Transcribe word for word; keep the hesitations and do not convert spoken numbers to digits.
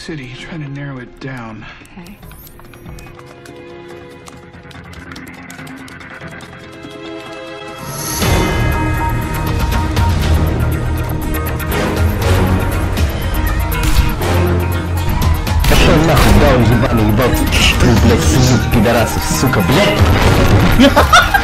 city. Try to narrow it down. Okay. Нахуй, да, ебаный, ебать, ты, блядь, сижу, пидорасов, сука, блядь.